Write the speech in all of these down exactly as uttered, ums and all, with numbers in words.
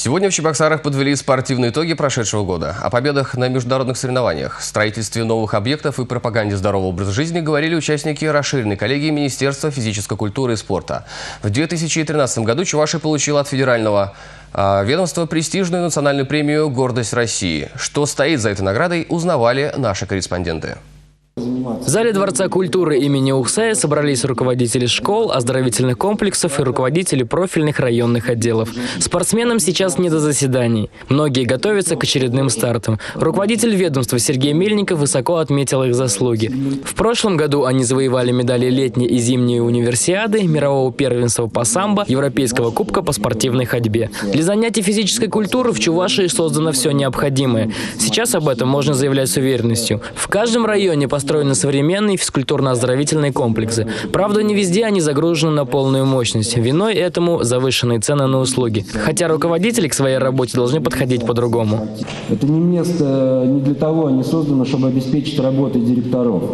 Сегодня в Чебоксарах подвели спортивные итоги прошедшего года. О победах на международных соревнованиях, строительстве новых объектов и пропаганде здорового образа жизни говорили участники расширенной коллегии Министерства физической культуры и спорта. В две тысячи тринадцатом году Чувашия получила от федерального э, ведомства престижную национальную премию «Гордость России». Что стоит за этой наградой, узнавали наши корреспонденты. В зале Дворца культуры имени Ухсая собрались руководители школ, оздоровительных комплексов и руководители профильных районных отделов. Спортсменам сейчас не до заседаний. Многие готовятся к очередным стартам. Руководитель ведомства Сергей Мельников высоко отметил их заслуги. В прошлом году они завоевали медали летней и зимней универсиады, мирового первенства по самбо, Европейского кубка по спортивной ходьбе. Для занятий физической культуры в Чувашии создано все необходимое. Сейчас об этом можно заявлять с уверенностью. В каждом районе построены современные физкультурно-оздоровительные комплексы. Правда, не везде они загружены на полную мощность. Виной этому завышенные цены на услуги. Хотя руководители к своей работе должны подходить по-другому. Это не место, не для того они созданы, чтобы обеспечить работу директоров,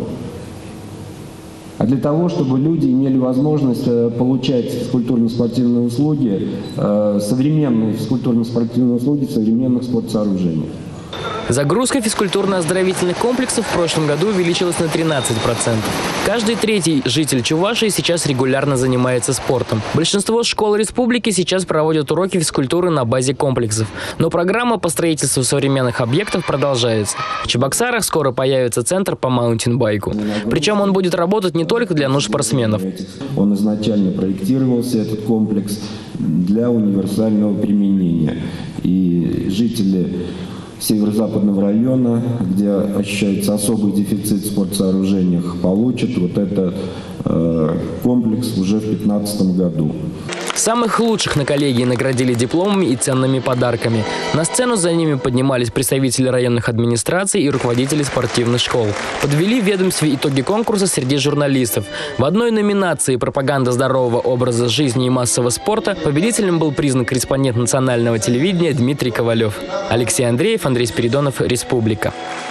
а для того, чтобы люди имели возможность получать физкультурно-спортивные услуги, современные физкультурно-спортивные услуги в современных спортсооружениях. Загрузка физкультурно-оздоровительных комплексов в прошлом году увеличилась на тринадцать процентов. Каждый третий житель Чувашии сейчас регулярно занимается спортом. Большинство школ республики сейчас проводят уроки физкультуры на базе комплексов. Но программа по строительству современных объектов продолжается. В Чебоксарах скоро появится центр по маунтинбайку. Причем он будет работать не только для нужд спортсменов. Он изначально проектировался, этот комплекс, для универсального применения. И жители северо-западного района, где ощущается особый дефицит в спортсооружениях, получат вот этот э, комплекс уже в две тысячи пятнадцатом году. Самых лучших на коллегии наградили дипломами и ценными подарками. На сцену за ними поднимались представители районных администраций и руководители спортивных школ. Подвели в ведомстве итоги конкурса среди журналистов. В одной номинации «Пропаганда здорового образа жизни и массового спорта» победителем был признан корреспондент национального телевидения Дмитрий Ковалев. Алексей Андреев, Андрей Спиридонов, Республика.